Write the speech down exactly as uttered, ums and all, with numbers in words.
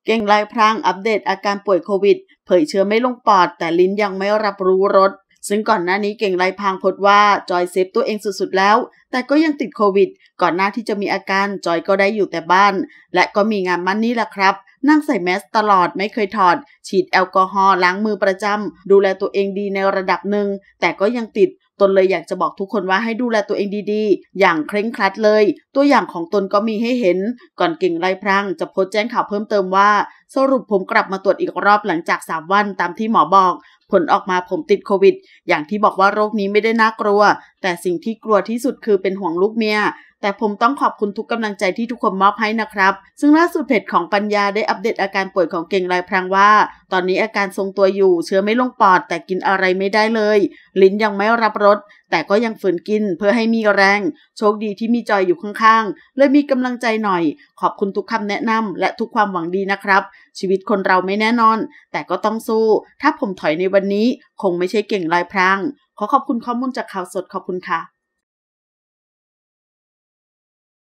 เก่งลายพรางอัปเดตอาการป่วยโควิดเผยเชื้อไม่ลงปอดแต่ลิ้นยังไม่รับรู้รสซึ่งก่อนหน้านี้เก่งลายพรางโพสต์ว่าจอยเซฟตัวเองสุดๆแล้วแต่ก็ยังติดโควิดก่อนหน้าที่จะมีอาการจอยก็ได้อยู่แต่บ้านและก็มีงานมั่นนี่แหละครับนั่งใส่แมสตลอดไม่เคยถอดฉีดแอลกอฮอล์ล้างมือประจำดูแลตัวเองดีในระดับหนึ่งแต่ก็ยังติดตนเลยอยากจะบอกทุกคนว่าให้ดูแลตัวเองดีๆอย่างเคร่งครัดเลยตัวอย่างของตนก็มีให้เห็นก่อนเก่งลายพรางจะโพสต์แจ้งข่าวเพิ่มเติมว่าสรุปผมกลับมาตรวจอีกรอบหลังจากสามวันตามที่หมอบอกผลออกมาผมติดโควิดอย่างที่บอกว่าโรคนี้ไม่ได้น่ากลัวแต่สิ่งที่กลัวที่สุดคือเป็นห่วงลูกเมียแต่ผมต้องขอบคุณทุกกำลังใจที่ทุกคนมอบให้นะครับซึ่งล่าสุดเพจของปัญญาได้อัปเดตอาการป่วยของเก่งลายพรางว่าตอนนี้อาการทรงตัวอยู่เชื้อไม่ลงปอดแต่กินอะไรไม่ได้เลยลิ้นยังไม่รับรสแต่ก็ยังฝืนกินเพื่อให้มีแรงโชคดีที่มีจอยอยู่ข้างๆเลยมีกำลังใจหน่อยขอบคุณทุกคำแนะนำและทุกความหวังดีนะครับชีวิตคนเราไม่แน่นอนแต่ก็ต้องสู้ถ้าผมถอยในวันนี้คงไม่ใช่เก่งลายพรางขอขอบคุณข้อมูลจากข่าวสดขอบคุณค่ะ